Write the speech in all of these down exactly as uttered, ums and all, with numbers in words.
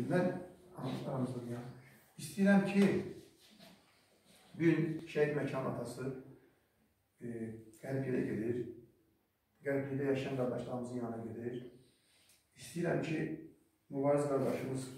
günlər aramızda ya. İstəyirəm ki, bir gün şəhid məkan atası e, Qərbiyyədə gedir. Qərbiyyədə yaşayan qardaşlarımızın yanına gedir. İstəyirəm ki, mübariz qardaşımız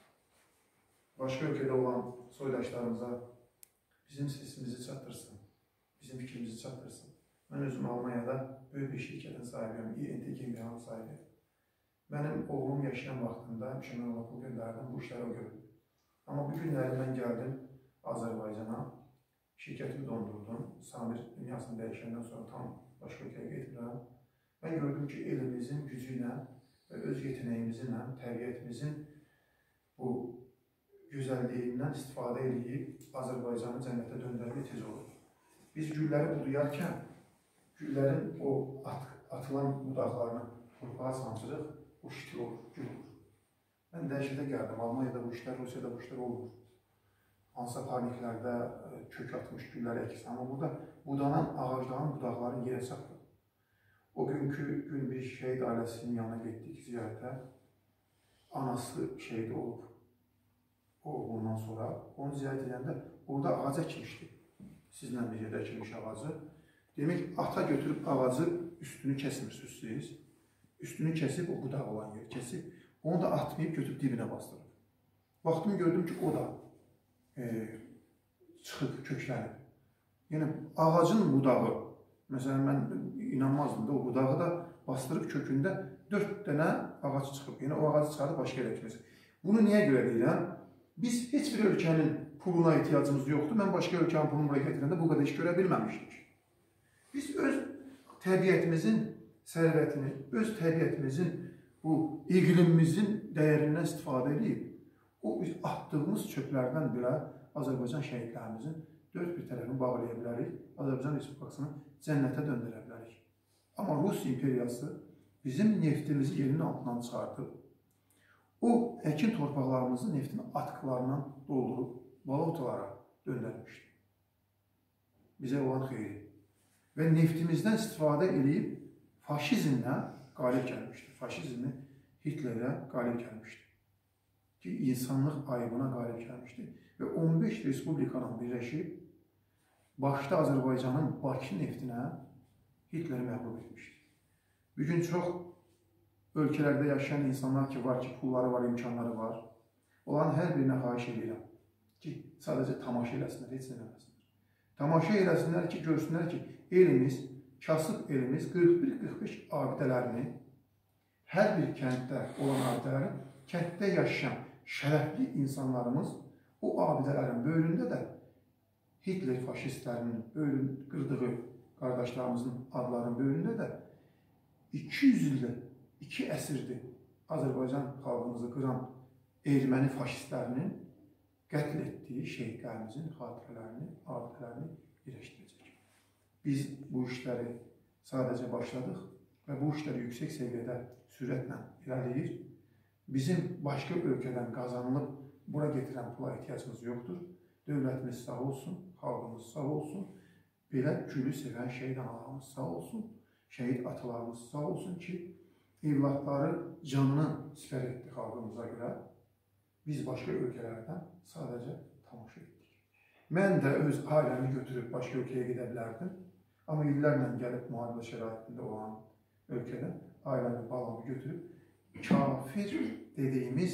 başqa ölkədə olan soydaşlarımıza bizim sesimizi çatdırsın, bizim fikrimizi çatdırsın. Mən özüm Almanyada böyük bir şirkətin sahibiyəm, I N T Kimyanın sahibi. Mənim oğlum yaşayan vaxtında müşəmən olan pul göndərdim, bu işləri o gördüm. Amma bu günləri mən gəldim Azərbaycana, şirkətimi dondurdum, Samir dünyasını dəyişəndən sonra tam başqa ölkəyə getirəm. Mən gördüm ki, elimizin gücü ilə və öz yetenəyimizlə, təbiətimizin bu gözəlliyindən istifadə edib Azərbaycanı cənnətə döndərmək tez olur. Biz gülləri buduyarkən, güllərin o at, atılan budaqlarını torpağa sancırıq, o şitil olur, gül olur. Mən dəhşətə gəldim, Almanyada bu işlər, Rusiyada bu işlər olmur. Hansısa parniklərdə kök atmış güllər əkisi, amma burada budanan ağacların budaqlarını yerə çatır. O günkü gün bir şəhid ailəsinin yanına getdik ziyarətə. Anası şəhid olub oğlundan sonra. Onu ziyarət edəndə orada ağac əkmişdi. Sizlə bir yerdə əkilmiş ağacı. Demək, ata götürüb ağacı üstünü kəsmirsiniz siz. Üstünü kəsib, o budaq olan yeri kəsib, onu da atmayıb götürüb dibinə bastırıb. Vaxtımı gördüm ki, o da e, çıxıb, köklənib. Yəni, ağacın budağı, məsələn, mən inanmazdım da, o budağı da bastırıb kökündə dörd dənə ağac çıxıb. Yəni, o ağacı çıxarıb başqa yerə əkməsi. Bunu niyə görə deyirəm? Biz heç bir ölkənin puluna ehtiyacımız yoxdur. Mən başqa ölkənin pulunu buraya getirəndə bu qədər iş görə bilməmişdik. Biz öz təbiətimizin sərvətini, öz təbiətimizin, bu iqlimimizin dəyərindən istifadə edib, o atdığımız çöplərdən belə Azərbaycan şəhidlərimizin dörd bir tərəfini bağlaya bilərik, Azərbaycan Respublikasını cənnətə döndərə bilərik. Amma Rus imperiyası bizim neftimizi yerinin altından çıxartıb, o əkin torpaqlarımızın neftini atkılarından doldurub, balotalara döndərmişdir. Bizə olan xeyri. Və neftimizdən istifadə edib, faşizmlə qalib gəlmişdir. Faşizmi Hitlerə qalib gəlmişdir. Ki, insanlıq ayıbına qalib gəlmişdir. Və on beş respublikanın birləşib, başda Azərbaycanın Bakı neftinə Hitleri məğlub etmişdir. Bugün çox ölkələrdə yaşayan insanlar ki, var ki, pulları var, imkanları var. Olan hər birinə xahiş edirəm ki, sadəcə tamaşa eləsinlər, heç eləməsinlər. Tamaşa eləsinlər ki, görsünlər ki, elimiz, kasıb elimiz qırx bir qırx beş abidələrini, hər bir kənddə olan abidələrin, kənddə yaşayan şərəfli insanlarımız o abidələrin böyründə də Hitler faşistlərinin qırdığı qardaşlarımızın adlarının böyründə də iki yüz ildə, iki əsrdir Azərbaycan xalqımızı qıran erməni faşistlərinin qətl etdiyi şəhidlərimizin xatirələrini, abidələrini birləşdirəcək. Biz bu işləri sadəcə başladıq və bu işləri yüksək səviyyədə sürətlə irəliyir. Bizim başqa ölkədən qazanılıb bura getirən pula ehtiyacımız yoxdur. Dövlətimiz sağ olsun, xalqımız sağ olsun, belə gülü sevən şəhid analarımız sağ olsun, şəhid atalarımız sağ olsun ki, evlatları canını sipər etdi xalqımıza görə. Biz başqa ölkələrdən sadəcə tamaşa etdik. Mən də öz ailəmi götürüb başqa ölkəyə gedə bilərdim. Amma illərlə gəlib müharibə şəraitində olan ölkədə ailəmi, balamı götürüb kafir dediyimiz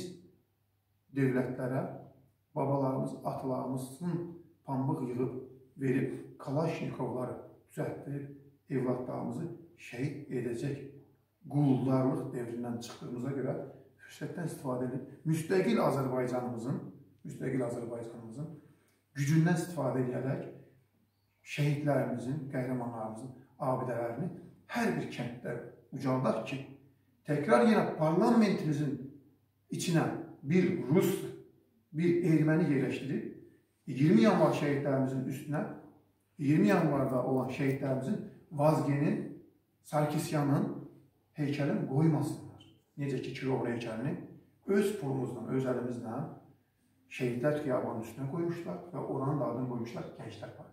dövlətlərə babalarımız, atalarımızın pambıq yığıb verib, kalaşnikovları düzəltdirib evlatlarımızı şəhid edəcək quldarlıq devrindən çıxdığımıza görə fürsətdən istifadə edib, müstəqil Azərbaycanımızın, müstəqil Azərbaycanımızın gücündən istifadə edərək şəhidlərimizin, qəhrəmanlarımızın abidələrini hər bir kənddə ucaldaq ki, təkrar yenə parlamentimizin içinə bir Rus, bir erməni yerləşdirib, iyirmi yanvar şəhidlərimizin üstünə, iyirmi yanvarda olan şəhidlərimizin Vazgenin, Sarkisyanın heykəlini qoymasınlar. Necə ki, Kirovun heykəlini öz pulumuzla, öz əlimizlə şəhidlər xiyabanın üstünə qoymuşlar və oranın da adını qoymuşlar Gənclər Parkı.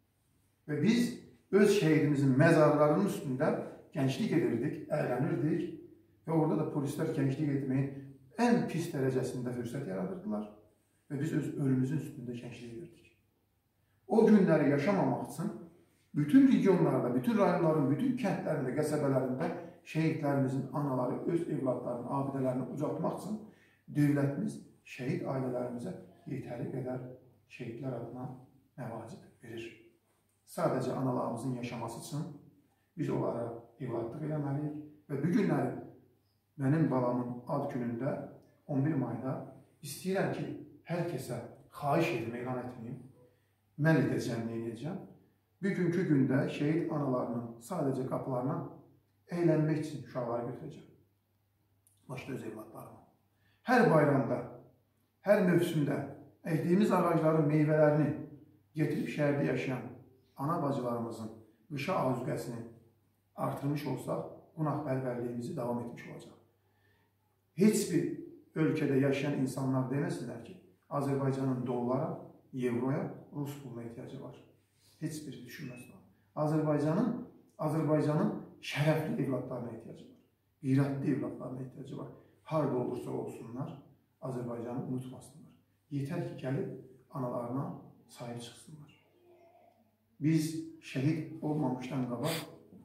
Və biz öz şəhidimizin məzarlarının üstündə gənclik edirdik, əylənirdik və orada da polislər gənclik etməyin ən pis dərəcəsində fürsət yaradırdılar və biz öz ölümümüzün üstündə gənclik edirdik. O günləri yaşamamaq üçün bütün regionlarda, bütün rayonların, bütün kəndlərində, qəsəbələrində şəhidlərimizin anaları öz evladlarının abidələrini ucaltmaq üçün dövlətimiz şəhid ailələrimizə yetəri qədər şəhidlər adına məvacib verir. Sadəcə analarımızın yaşaması üçün biz onlara evladlıq eləməliyik və bu günləri mənim balamın ad günündə on bir mayda istəyirəm ki, hər kəsə xahiş edim, elan etməyim. Mən edəcəm, nə edəcəm? Bugünkü gündə şəhid analarının sadəcə qapılarına əylənmək üçün uşaqları götürəcəm. Başda öz evladlarına. Hər bayramda, hər mövsümdə əkdiyimiz ağacların meyvələrini getirib şəhərdə yaşayan ana bacılarımızın qışa azüqəsini artırmış olsaq, qonaqpərvərliyimizi davam etmiş olacaq. Heç bir ölkədə yaşayan insanlar deməsinlər ki, Azərbaycanın dollara, evroya, Rus puluna ehtiyacı var. Heç biri düşünməsin. Azərbaycanın, Azərbaycanın şərəfli evladlarına ehtiyacı var. Qeyrətli evladlarına ehtiyacı var. Harada olursa olsunlar, Azərbaycanı unutmasınlar. Yetər ki, gəlib analarına sahib çıxsınlar. Biz şəhid olmamışdan qabaq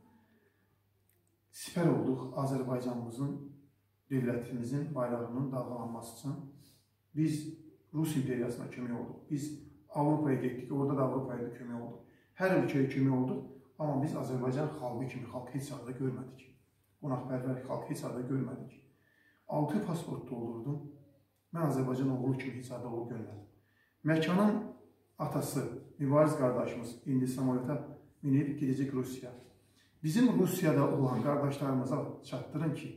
sipər olduq Azərbaycanımızın, dövlətimizin bayrağının dalğalanması üçün. Biz Rus imperiyasına kömək olduq. Biz Avropaya getdik, orada da Avropaya da kömək olduq. Hər ölkəyə kömək olduq, amma biz Azərbaycan xalqı kimi xalq heç arada görmədik. Qonaqpərvər xalq heç arada görmədik. Altı pasportda olurdum. Mən Azərbaycan oğlu kimi heç arada oğlu görmədim. Məkanın atası, mübariz qardaşımız indi samolyota minib gedəcək Rusiya. Bizim Rusiyada olan qardaşlarımıza çatdırın ki,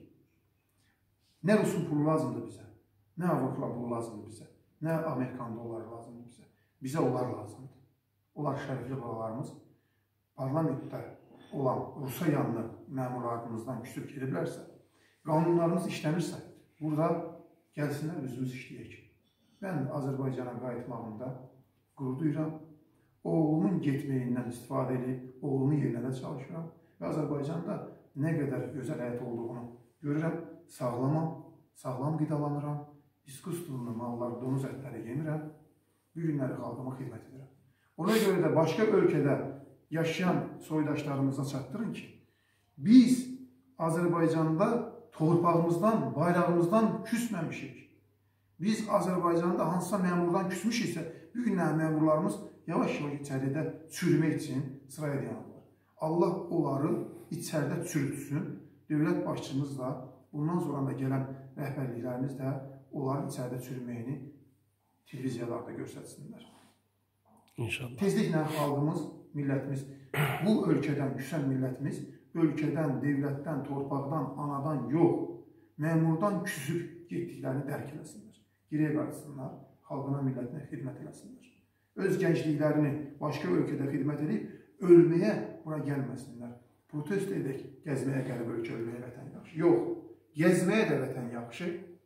nə Rusun pulu lazımdır bizə, nə Avropa pulu lazımdır bizə, nə Amerikan dolları lazımdır bizə. Bizə onlar lazımdır. Onlar şərəfli balalarımız parlamentdə olan Rusa yanlı məmurlarımızdan küsüb gediblərsə, qanunlarımız işləmirsə, burada gəlsinlər özümüz işləyək. Mən Azərbaycana qayıtmağımda qürur duyuram. Oğlumun getməyindən istifadə edib, oğlumun yerinə də çalışıram və Azərbaycanda nə qədər gözəl həyat olduğunu görürəm. Sağlamam, sağlam qidalanıram, iskustulunu mallar, donuz ətləri yemirəm. Bu günləri xalqıma xidmət edirəm. Ona görə də başqa ölkədə yaşayan soydaşlarımıza çatdırın ki, biz Azərbaycanda torpağımızdan, bayrağımızdan küsməmişik. Biz Azərbaycanda hansısa məmurdan küsmüşiksə, bu günlər məmurlarımız yavaş-yavaş içəridə çürümək üçün sıraya dayanırlar. Allah onları içəridə çürütsün. Dövlət başçımız da, bundan sonra da gələn rəhbərliklərimiz də onların içəridə çürüməyini televiziyalarda göstərsinlər. İnşallah. Tezliklə xalqımız, millətimiz, bu ölkədən küsən millətimiz, ölkədən, devlətdən, torpaqdan, anadan yox, məmurdan küsüb getdiklərini dərk eləsinlər. Geriyə qarşısınlar, xalqına, millətinə xidmət eləsinlər. Öz gəncliklərini başqa ölkədə xidmət edib, ölməyə bura gəlməsinlər. Protest edək, gəzməyə gəlib ölkə ölməyə vətən yaxşı. Yox, gəzməyə də vətən yaxşı,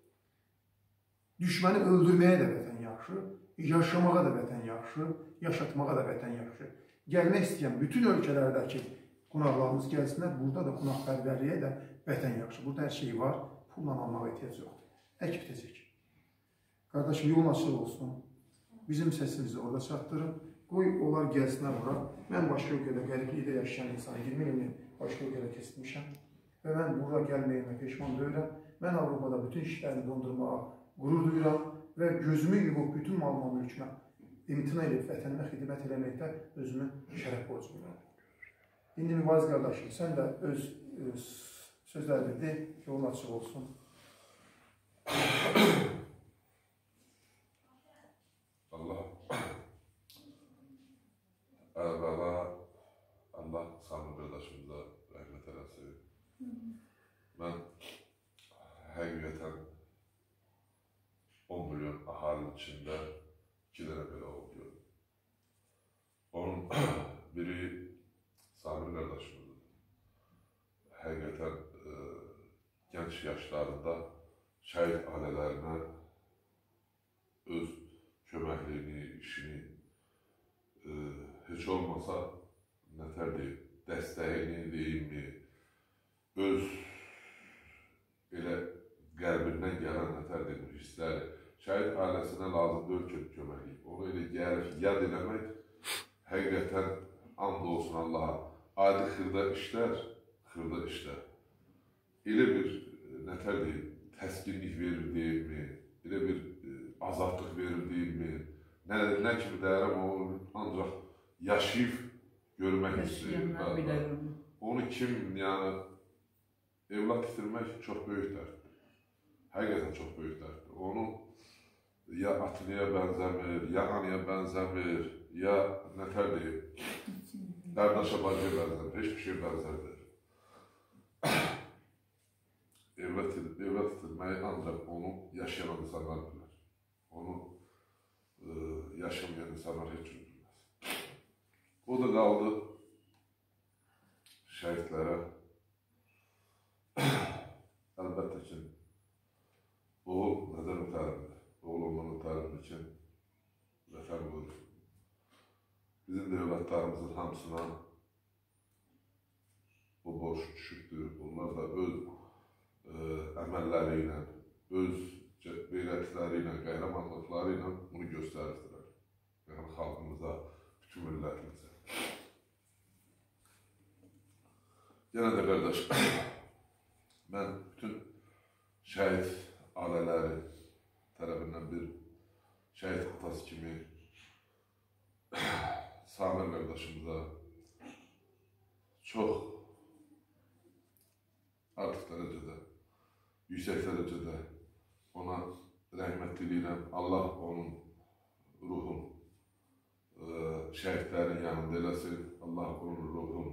düşməni öldürməyə də vətən yaxşı, yaşamağa da vətən yaxşı, yaşatmağa da vətən yaxşı. Gəlmək istəyən bütün ölkələrdəki qonaqlarımız gəlsinlər, burada da qonaqpərvərliyə də vətən yaxşı. Burada hər şey var, pulla almağa ehtiyac yoxdur. Ək bitəcək. Qardaşım, yolun açıq olsun. Bizim səsimizi orada çatdırın. Qoy, onlar gəlsinlər bura. Mən başqa ölkədə, qəriblikdə yaşayan insan, iyirmi ilini başqa ölkədə kesmişəm. Və mən burada gəlməyimə peşman deyirəm. Mən Avropada bütün işlərini dondurmağa qürur duyuram və gözümü yumub bütün malma mülkümə imtina edib vətənimə xidmət eləməkdə özümü şərəf borcluyum. İndi mübariz qardaşım, sən də öz, öz sözlərini de, yolun açıq olsun. Allah əvvəla Allah Samir qardaşımıza rəhmət eləsin. Mən həqiqətən on milyon əhalinin içində iki dənə belə oldu. Onun biri Samir qardaşımızdır. Həqiqətən e, gənc yaşlarında şəhid ailələrinə öz köməkliyini, işini e, heç olmasa nətər deyim, dəstəyini deyimmi, öz elə qəlbindən gələn nətər demiş hissləri şəhid ailəsinə lazım deyil ki, köməklik. Onu elə gəlir ki, yad eləmək həqiqətən and olsun Allaha. Adi xırda işlər, xırda işlər. Elə bir, nətər deyim, təskinlik verir deyilmi, elə bir azadlıq verir deyilmi, nə, nə kimi dəyərəm onu ancaq yaşayıb görmək istəyir. Onu kim, yəni, evlat itirmək çox böyük dərddir. Həqiqətən çox böyük dərddir. Onu ya atlıya bənzəmir, ya anıya bənzəmir, ya nətər deyim, qardaşa bacıya bənzəmir, heç bir şey bənzərdir. Evlat itirməyi ancaq onu yaşayan insanlar bilər. Onu e, yaşamayan insanlar heç cür bilməz. O da qaldı şəhidlərə. Əlbəttə ki, oğul nədən ötərimdir? Oğul ondan ötərim üçün vətən qoyur. Bizim də evlatlarımızın hamısına bu borç düşübdür. Onlar da öz e, əməlləri ilə, öz beyrətləri ilə, qəhrəmanlıqları ilə bunu göstərirdilər. Yəni xalqımıza, bütün millətimizə. Yenə də qardaş, mən bütün şəhid ailələri tərəfindən bir şəhid atası kimi Samir qardaşımıza çox artıq dərəcədə, yüksək dərəcədə ona rəhmət diləyirəm. Allah onun ruhun şəhidlərin yanında eləsin. Allah onun ruhun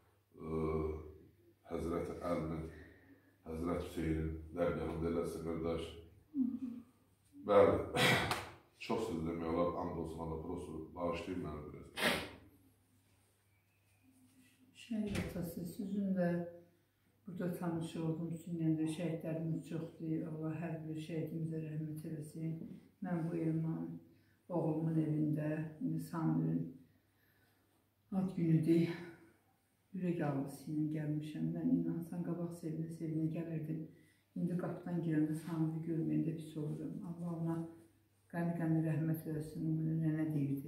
Həzrəti Əlinin, Həzrət Hüseynin dərgahında eləsin, qardaş. Bəli, çox söz demək olar, and olsun, Allah prosu bağışlayın mənə biraz. Şəhid atası, sizinlə burada tanış oldum, sizinlə də şəhidlərimiz çoxdur. Allah hər bir şəhidimizə rəhmət eləsin. Mən bu elman oğlumun evində, Samirin ad günüdür. Ürək ağrısı ilə gəlmişəm. Mən inansan qabaq sevinə-sevinə gəlirdim. İndi qapıdan girəndə Samiri görməyəndə pis olurum. Allah ona qəni-qəni rəhmət eləsin, bunu nənə deyirdi.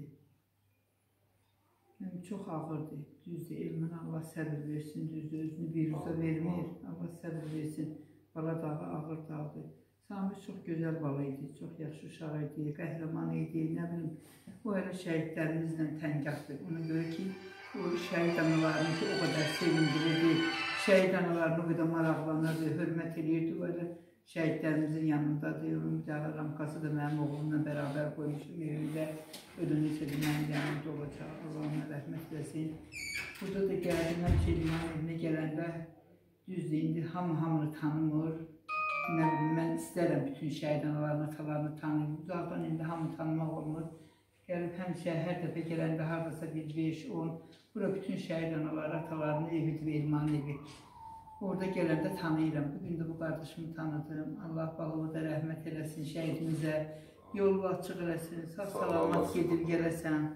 Yəni, çox ağırdır, düzdür, elmən Allah səbir versin, düzdür, özünü virusa vermir, Allah səbir versin. Bala dağı ağır dağdır. Samir çox gözəl bala idi, çox yaxşı uşaq idi, qəhrəman idi, nə bilim, o elə şəhidlərimizlə təngahdır. Ona görə ki, o şəhid analarını ki, o qədər sevindirirdi, şəhid analarını o qədər maraqlanırdı, hörmət edirdi, o elə şəhidlərimizin yanındadır. Onun bir dağ ramkası da mənim oğlumla bərabər qoymuşum evimdə. Ödünü içədi, mənim yanımda olacaq, Allah ona rəhmət eləsin. Burada da gəldim, mən Şeliman evinə gələndə düzdür, indi hamı hamını tanımır. Nə bilim, mən istərəm bütün şəhid analarını, atalarını tanıyım. Uzaqdan indi hamı tanımaq olmur. Gəlib həmişə hər dəfə gələndə haradasa bir, beş, on, bura bütün şəhid anaları, atalarının evidir, Elmanın evi. Orada gələndə tanıyıram. Bugün də bu qardaşımı tanıdım. Allah balımı da rəhmət eləsin şəhidimizə. Yolu açıq eləsin, sağ-salamat gedib gələsən.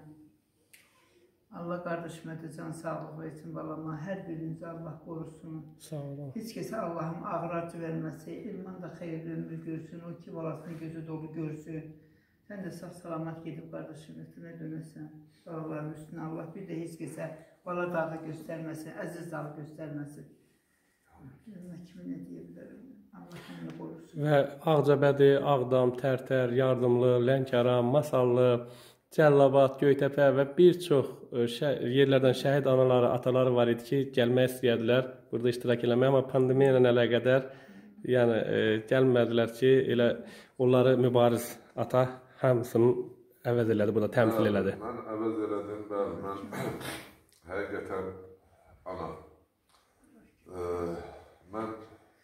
Allah qardaşıma da can sağlığı versin balama. Hər birinizi Allah qorusun. Sağ olun. Heç kəsə Allahım ağır acı verməsi, Elman da xeyirli ömür görsün, o ki balasının gözü dolu görsün. Sən də sağ-salamat gedib qardaşın üstünə dönəsən. Dağların üstünə Allah bir də heç kəsə bala dağı göstərməsin, əziz dağı göstərməsin. Görmək kimi nə deyə bilərəm. Allah onu qorusun. Və Ağcabədi, Ağdam, Tərtər, Yardımlı, Lənkəran, Masallı, Cəllabad, Göytəpə və bir çox yerlərdən şəhid anaları, ataları var idi ki, gəlmək istəyədilər, burada iştirak eləmək, amma pandemiya ilə əlaqədar yəni, e, gəlmədilər ki, elə onları mübariz ata hamısını əvəz elədi, burada təmsil elədi. Mən əvəz elədim, bəli, mən həqiqətən ana, e, mən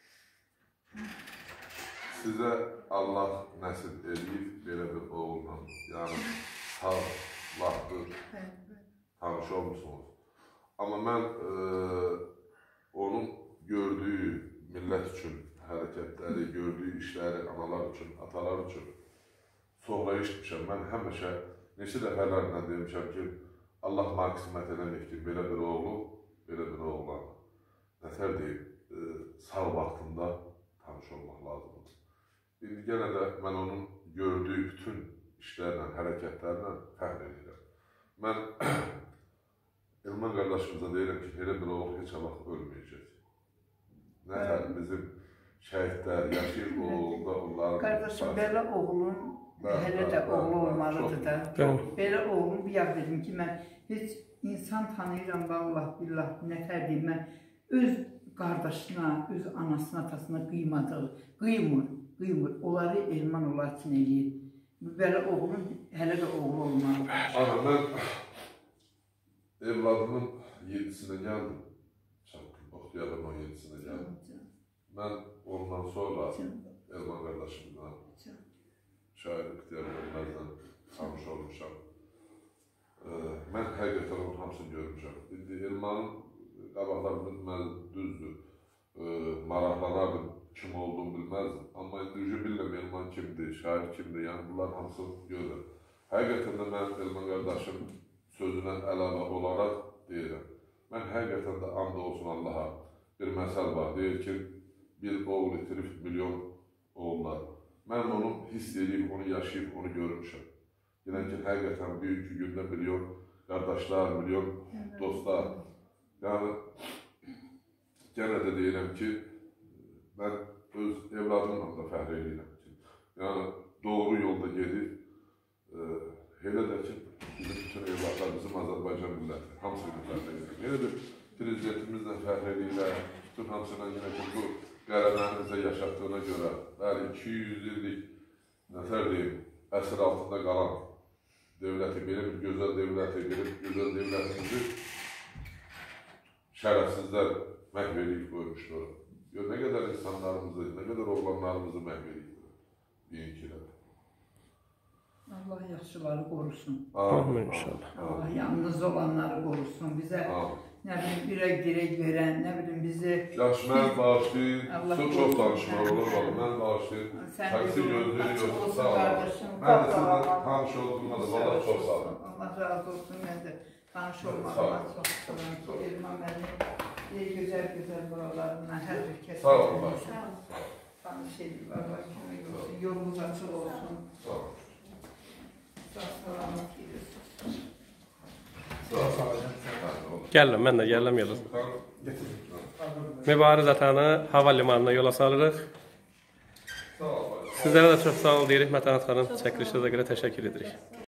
sizə Allah nəsib edib belə bir oğulla, yəni sağ vaxtı tanış olmuşsunuz. Amma mən e, onun gördüyü millət üçün hərəkətləri, gördüyü işləri analar üçün, atalar üçün sonra işitmişəm. Mən həmişə neçə dəfələrlə demişəm ki, Allah maksimət eləmək ki, belə bir oğlu, belə bir oğlan nətər deyib, e, sağ vaxtında tanış olmaq lazımdır. İndi yenə də mən onun gördüyü bütün işlərlə, hərəkətlərlə fəxr edirəm. Mən Elman qardaşımıza deyirəm ki, elə bir oğul heç vaxt ölməyəcək. Nətər bizim şəhidlər, yaşayır o oğulda onların... Qardaşım, belə oğlun hələ də oğlu olmalıdır da. Belə oğlum bir yaz dedim ki, mən heç insan tanıyıram, vallahi billah, nətər deyim, mən öz qardaşına, öz anasına, atasına qıymadığı, qıymır, qıymır. Onları Elman olar üçün eləyir. Belə oğlum hələ də oğlu olmalıdır. Ana, mən evladımın yedisinə gəldim. Oxtiyarın on yedisinə gəldim. Mən ondan sonra Elman qardaşımdan, şair İxtiyar Ölməzdən tanış olmuşam. Mən həqiqətən onun hamısını görmüşəm. İndi Elmanın qabaqlarında deməli düzdür, maraqlanardım, kim olduğunu bilməzdim. Amma indi ücə bilirəm Elman kimdir, şair kimdir, yəni bunların hamısını görürəm. Həqiqətən də mən Elman qardaşım sözünə əlavə olaraq deyirəm. Mən həqiqətən də and olsun Allaha bir məsəl var, deyir ki, bir oğul itirib milyon oğullar. Mən onu hiss edib, onu yaşayıb, onu görmüşəm. Yenə ki, həqiqətən bugünkü gündə milyon qardaşlar, milyon dostlar. Yəni, yenə də deyirəm ki, mən öz evladımla da fəxr edirəm ki, yəni, doğru yolda gedib, elə də ki, bizim bütün evlatlar, bizim Azərbaycan milləti, hamısını fəxr edirəm. Yenə də prezidentimizlə fəxr edirəm, bütün hamısına yenə ki, bu qələmlərimizdə yaşatdığına görə, bəli, iki yüz illik, nətər deyim, əsr altında qalan devləti, benim gözəl devləti, benim gözəl devlətimizi şərəfsizlər məhv edib qoymuşdur. Nə qədər insanlarımızı, nə qədər oğlanlarımızı məhv edib bugünkülər. Allah yaxşıları qorusun. Amin inşallah. Allah yalnız olanları qorusun. Bizə nə bilim, ürək dirək verən, nə bilim, bizi... Yaxşı, mən bağışlayın, çox danışmaq olur, mən bağışlayın, taksi gözlüyü yoxsa sağ olun. Mən də sizlə tanış olduğumda da valla çox sağ olun. Allah razı olsun, mən də tanış olmağıma çox sağ olun. Elman məni gözəl-gözəl buralarına hər bir kəs tanış edib, Allah kömək olsun, yolumuz açıq olsun. Sağ olun. Salamat geliyorsun. Gəlin, mən də gələm yola. Mübariz atanı hava limanına yola salırıq. Sizlərə də çox sağ ol deyirik, Mətanət xanım, çəkilişinizə görə təşəkkür edirik.